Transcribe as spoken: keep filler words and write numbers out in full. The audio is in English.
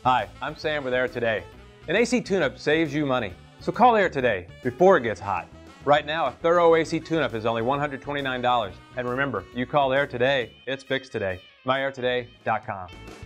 Hi, I'm Sam with Air Today. An A C tune-up saves you money, so call Air Today before it gets hot. Right now, a thorough A C tune-up is only one hundred twenty-nine dollars. And remember, you call Air Today, it's fixed today. my air today dot com.